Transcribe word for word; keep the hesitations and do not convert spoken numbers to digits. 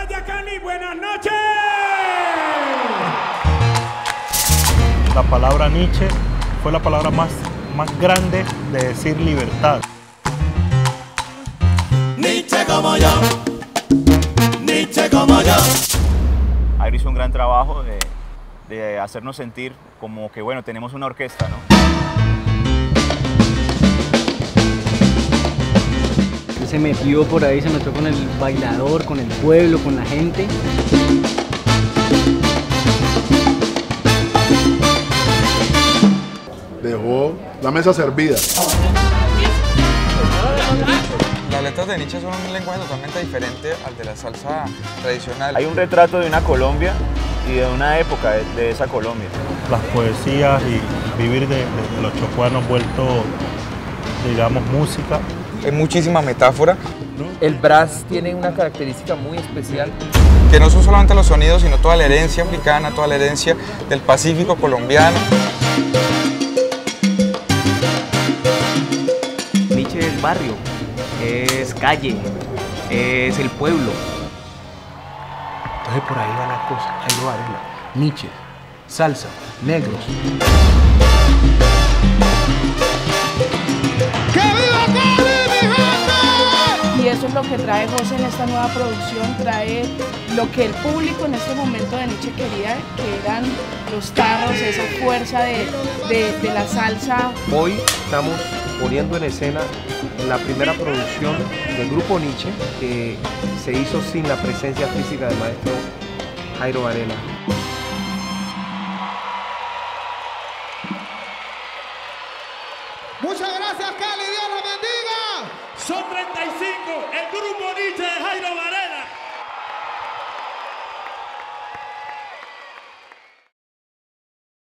Vaya Cani, buenas noches. La palabra Nietzsche fue la palabra más, más grande de decir libertad. Nietzsche como yo, Nietzsche como yo. Jairo hizo un gran trabajo de, de hacernos sentir como que, bueno, tenemos una orquesta, ¿no? Se metió por ahí, se metió con el bailador, con el pueblo, con la gente. Dejó la mesa servida. Las letras de Nietzsche son un lenguaje totalmente diferente al de la salsa tradicional. Hay un retrato de una Colombia y de una época de, de esa Colombia. Las poesías y vivir de, de, de los chocuanos vuelto, digamos, música. Hay muchísima metáfora. El brass tiene una característica muy especial. Que no son solamente los sonidos, sino toda la herencia africana, toda la herencia del Pacífico colombiano. Nietzsche es barrio, es calle, es el pueblo. Entonces por ahí va la cosa, Jairo Varela, Nietzsche, salsa, negros. Y eso es lo que trae José en esta nueva producción, trae lo que el público en este momento de Nietzsche quería, que eran los tarros, esa fuerza de, de, de la salsa. Hoy estamos poniendo en escena la primera producción del grupo Nietzsche, que se hizo sin la presencia física del maestro Jairo Varela.